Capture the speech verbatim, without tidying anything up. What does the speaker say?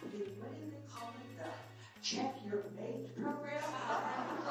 the, what do they call it, the check your mate program?